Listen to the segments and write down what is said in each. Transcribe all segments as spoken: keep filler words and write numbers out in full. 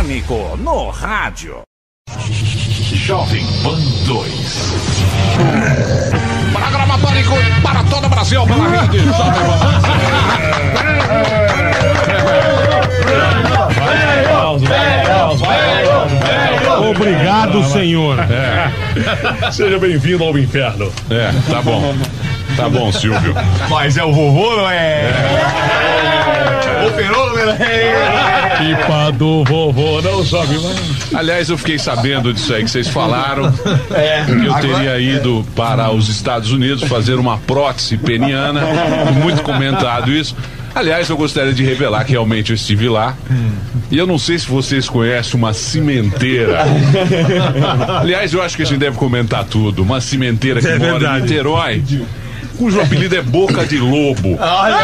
Pânico no rádio. Jovem Pan dois. Programa Pânico para todo o Brasil pela rede Jovem Pan. Obrigado, senhor. É. Seja bem-vindo ao inferno. É, tá bom. Tá bom, Silvio. Mas é o vovô, não é? O fenômeno, é? Pipa do vovô, não sobe mais. Aliás, eu fiquei sabendo disso aí que vocês falaram. É, que eu teria ido para os Estados Unidos fazer uma prótese peniana. Muito comentado isso. Aliás, eu gostaria de revelar que realmente eu estive lá. E eu não sei se vocês conhecem uma cimenteira. Aliás, eu acho que a gente deve comentar tudo. Uma cimenteira que é mora verdade. em Niterói, cujo apelido é Boca de Lobo.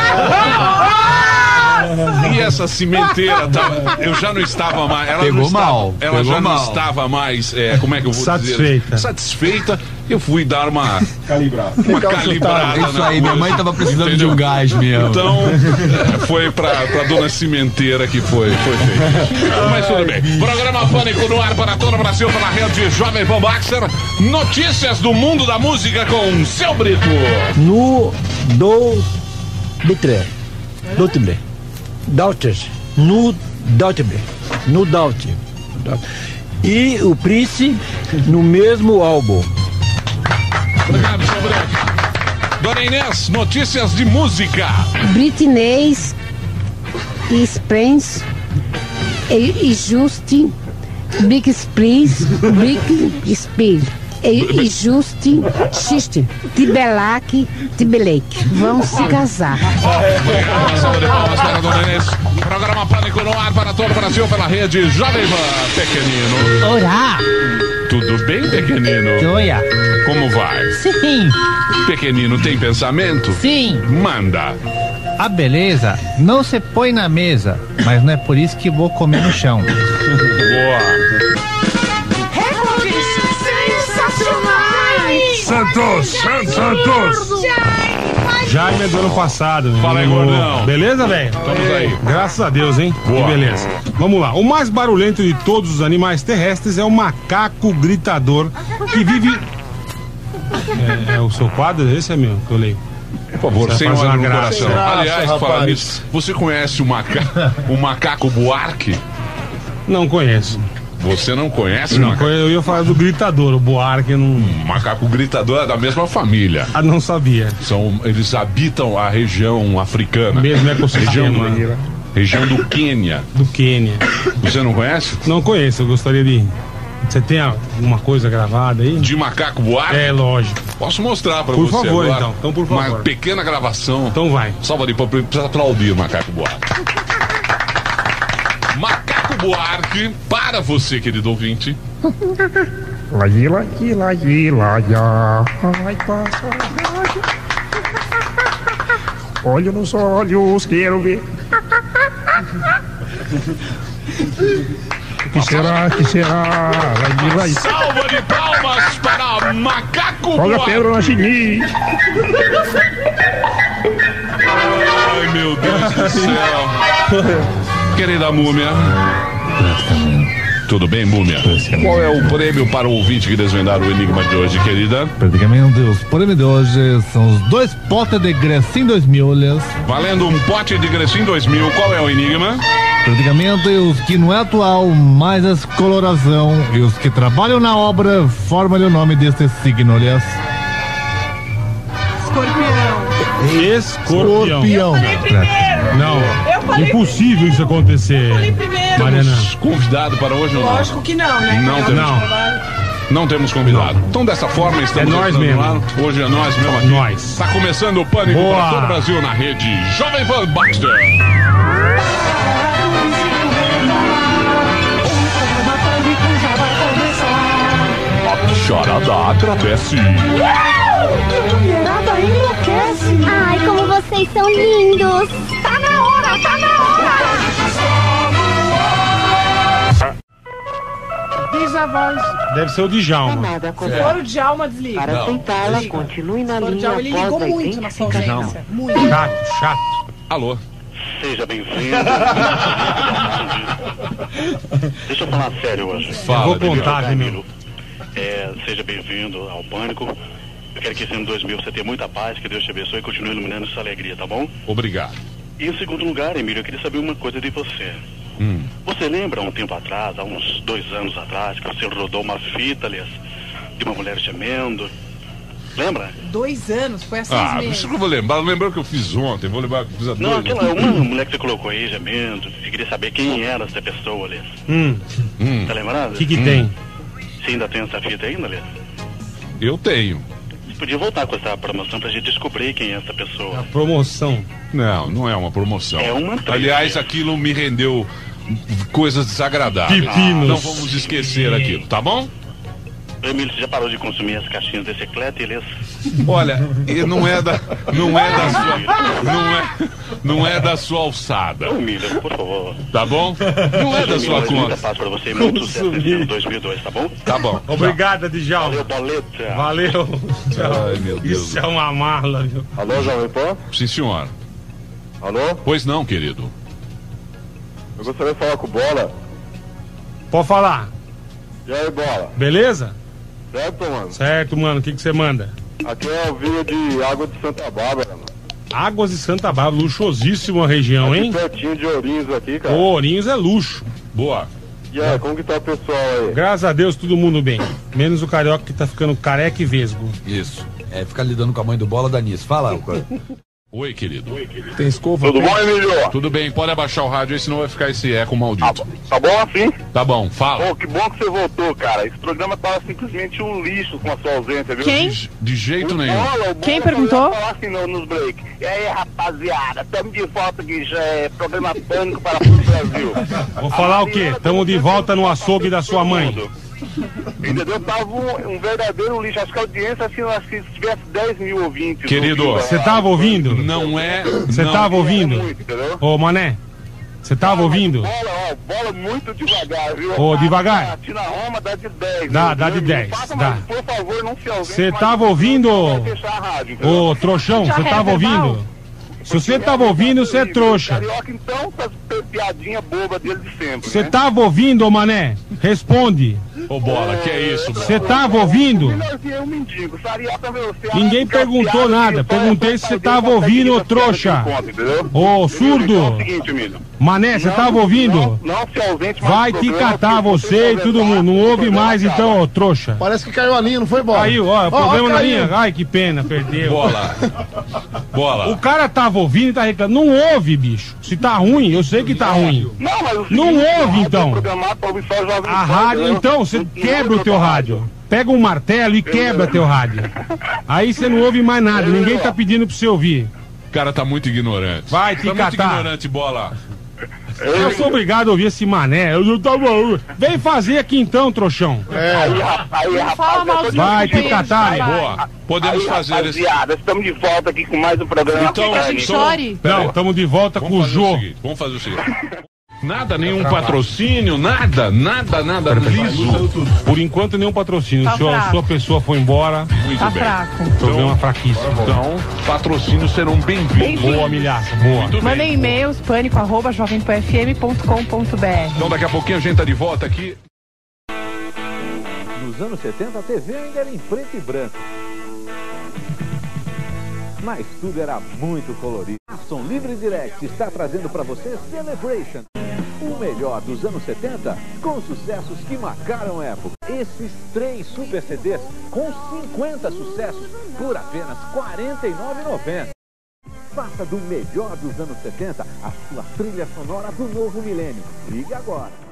E essa cimenteira tava, eu já não estava mais. Ela Pegou não estava, mal. Ela Pegou já mal. não estava mais. É, como é que eu vou Satisfeita. dizer? Satisfeita. Eu fui dar uma calibrada. Uma calibrada. Isso aí, minha mãe tava precisando Entendeu? de um gás mesmo. Então, é, foi pra, pra dona cimenteira que foi, foi feito. Mas tudo bem. Programa Pânico no ar para todo o Brasil pela rede Jovem Pan Baxter. Notícias do mundo da música com Seu Brito. No do bitre, dotible, douters, no dotible, no doubt. E o Prince no mesmo álbum. Obrigado, Seu Brito. Dona Inês, notícias de música. Britney Spears e, e Justin Big Spears, Big Spears e, e Justin Xiste Timberlake Timberlake vão se casar. Obrigado, salva de palmas para a Dona Inês. Programa Pânico no ar para todo o Brasil pela rede Jovem Pan. Pequenino. Olá! Tudo bem, pequenino? Joia! Como vai? Sim! Pequenino, tem pensamento? Sim! Manda. A beleza não se põe na mesa, mas não é por isso que vou comer no chão. Boa. Recordes sensacionais! Santos! Santos! Jaime é do ano passado. Fala aí, no... gordão. Beleza, velho? Estamos aí. Graças a Deus, hein? Boa. Que beleza. Vamos lá. O mais barulhento de todos os animais terrestres é o macaco gritador que vive... É, é o seu quadro? Esse é meu, que eu leio. Por favor, Você sem faz ódio uma no graça. coração. Graça, Aliás, rapaz. fala nisso. Você conhece o, maca... o macaco Buarque? Não conheço. Você não conhece o Não, macaco? eu ia falar do gritador, o Buarque não... O macaco gritador é da mesma família. Ah, não sabia. São, eles habitam a região africana. Mesmo ecossistema. Região, região do Quênia. Do Quênia. Você não conhece? Não conheço, eu gostaria de... Você tem alguma coisa gravada aí? De macaco Buarque? É, lógico. Posso mostrar pra Por você favor, agora. então. Então, por favor. Uma pequena gravação. Então vai. Salva de palmas, precisa aplaudir o macaco Buarque. Macaco Buarque, para você, querido ouvinte. Laí, laí, laí, laia. Ai, passa. Olho nos olhos, quero ver. Que será, que será? Laí, laí. Salva de palmas para Macaco Joga Buarque. pedra na chini. Ai, meu Deus do céu. Querida múmia. Tudo bem, múmia? Qual é o prêmio para o ouvinte que desvendar o enigma de hoje, querida? Praticamente os prêmios de hoje são os dois potes de Grecin dois mil. Valendo um pote de Grecin dois mil, qual é o enigma? Praticamente os que não é atual, mais as coloração e os que trabalham na obra formam o nome deste signo, aliás. Escorpião. Escorpião. Não, Eu falei impossível isso acontecer, falei primeiro. Mariana. Temos convidado para hoje ou não? Lógico que não, né? Não É temos. um trabalho. Não temos convidado. Então, dessa forma, estamos É nós entrando mesmo. no ar. Hoje é nós mesmo aqui. Nós. Está começando o Pânico Boa. para todo o Brasil na rede Jovem Pan Baxter. A charada agradece. Mulherada enlouquece. Ai, como vocês são lindos! Tá na hora, tá na hora. Diz a voz. Deve ser o Djalma. Se for o Djalma, desliga. Para aceitá-la, continue na Se for o linha Djalma, ele ligou após a muito na sua ausência. Muito. Chato, chato. Alô? Seja bem-vindo. Deixa eu falar sério hoje. Fala, eu vou contar, meu. É, seja bem-vindo ao Pânico. Eu quero que esse ano dois mil você tenha muita paz, que Deus te abençoe e continue iluminando essa alegria, tá bom? Obrigado. E em segundo lugar, Emílio, eu queria saber uma coisa de você. Hum. Você lembra, um tempo atrás, há uns dois anos atrás, que você rodou uma fita, aliás, de uma mulher gemendo? Lembra? Dois anos, foi há seis Ah, meses. isso que eu vou lembrar. Lembrar o que eu fiz ontem. Vou lembrar o que eu fiz há dois. Não, aquela uma mulher que você colocou aí, gemendo. Eu queria saber quem era essa pessoa, aliás. Hum. Hum. Tá lembrado? O que que Hum. tem? Você ainda tem essa fita ainda, aliás? Eu tenho. Você podia voltar com essa promoção pra gente descobrir quem é essa pessoa. Promoção. Não, não é uma promoção. É uma treta. Aliás, aquilo me rendeu coisas desagradáveis. Pepinos. Não vamos esquecer aquilo, tá bom? Emílio, você já parou de consumir as caixinhas de chiclete, Elias? Olha, e não é da, não é da sua, não é, não é da sua alçada, Ô, Emílio, por favor. tá bom? Não é da sua Muita conta. paz pra você, muito sucesso nesse ano dois mil e dois, tá bom? Tá bom. Obrigado, Djalma. Valeu, boleta. Valeu. Ai, meu Deus. Isso é uma mala, viu? Alô, Jovem Pan? Sim, senhor. Alô? Pois não, querido. Eu gostaria de falar com o Bola. Pode falar. E aí, Bola? Beleza? Certo, mano? Certo, mano. O que que você manda? Aqui é o Vila de Água de Santa Bárbara, mano. Águas de Santa Bárbara. Luxuosíssima região, hein? Pertinho de Ourinhos aqui, cara. Ourinhos é luxo. Boa. E aí, como que tá o pessoal aí? Graças a Deus, todo mundo bem. Menos o carioca que tá ficando careca e vesgo. Isso. É ficar lidando com a mãe do Bola da Nice. Fala, cara. Oi, querido. Tem escova? Tudo bom, Emílio? Tudo bem, pode abaixar o rádio aí, senão vai ficar esse eco maldito. Tá bom assim? Tá bom, fala. Pô, que bom que você voltou, cara. Esse programa tava simplesmente um lixo com a sua ausência, viu? Quem? De, de jeito O nenhum. Bola, o Bola Quem só perguntou? ia falar assim no- nos break. E aí, rapaziada, tamo de volta aqui, já é programa Pânico para o Brasil. Vou falar o quê? Tamo de volta no açougue da sua mãe. Entendeu? Tava um, um verdadeiro lixo. Acho que a audiência, assim, eu acho que se tivesse dez mil ouvintes. Querido, ouvindo, Você ah, tava ouvindo? Não é. Você não, tava é ouvindo? muito, entendeu? Ô, Mané, você tava ouvindo? Bola, ó, bola muito devagar, viu? Ô, devagar. A Tina Roma dá de dez. Dá, viu? dá de dez, Faça, dá. mas, por favor, não se ausente. Você mas tava ouvindo? vai fechar a rádio, entendeu? Ô, trouxão, Já você tava é verbal? ouvindo? Se você tava ouvindo, você é trouxa. Carioca, então, tá piadinha boba dele de sempre, Você né? tava ouvindo, ô Mané? Responde. Ô, Bola, que é isso? Você tava ouvindo? Melhorzinho é um mendigo. Carioca, meu, você Ninguém arranca perguntou piada nada. que Perguntei só se você é tava pra ouvindo, ô essa piada trouxa. que conta, entendeu? Ô, surdo. Então é o seguinte, Emílio. Mané, você Não, tava ouvindo? Não, não se ausente mais Vai do te programa, catar porque você e todo mundo. Não ouve mais então, ô trouxa. Parece que caiu a linha, não foi, Bola? Caiu, ó, problema ó, na caiu. linha. Ai, que pena, perdeu. Bola. Bola. O cara tava ouvindo e tá reclamando. Não ouve, bicho. Se tá ruim, eu sei que tá ruim. Não, mas o seguinte, Não a ouve, rádio então. é programada pra ouvir só Jovem A Pan, rádio, entendeu? então, você Não- quebra não o teu ouve rádio. Pega um martelo e quebra teu rádio. Aí você não ouve mais nada. Ninguém tá pedindo pra você ouvir. O cara tá muito ignorante. Vai te tá muito catar. ignorante, Bola. Eu sou obrigado a ouvir esse mané. Eu não tava. Vem fazer aqui então, trouxão. Aí, rapaz, aí, Não fala rapaz, mal eu tô dos de- Vai te companheiros de catar. trabalho. Boa. Podemos Aí, fazer esse. rapaziada, estamos de volta aqui com mais um programa. Então, Quer que a gente então- chore? Não, estamos de volta com o Vamos fazer o Jô. seguinte. Vamos fazer o seguinte. Nada, nenhum patrocínio, nada, nada, nada, liso. Por enquanto, nenhum patrocínio. Tá Sua, fraco. sua pessoa foi embora. Muito Tá bem. fraco. Problema fraquíssimo. Então, patrocínios serão bem-vindos. Boa, milhaça. Boa. Muito bem. Mandem e-mails, pânico arroba jovem pan f m ponto com ponto b r. Então, daqui a pouquinho a gente tá de volta aqui. Nos anos setenta, a T V ainda era em preto e branco. Mas tudo era muito colorido. A Som Livre Direct está trazendo para você Celebration. O melhor dos anos setenta, com sucessos que marcaram a época. Esses três super C Ds com cinquenta sucessos por apenas quarenta e nove reais e noventa centavos. Faça do melhor dos anos setenta a sua trilha sonora do novo milênio. Ligue agora.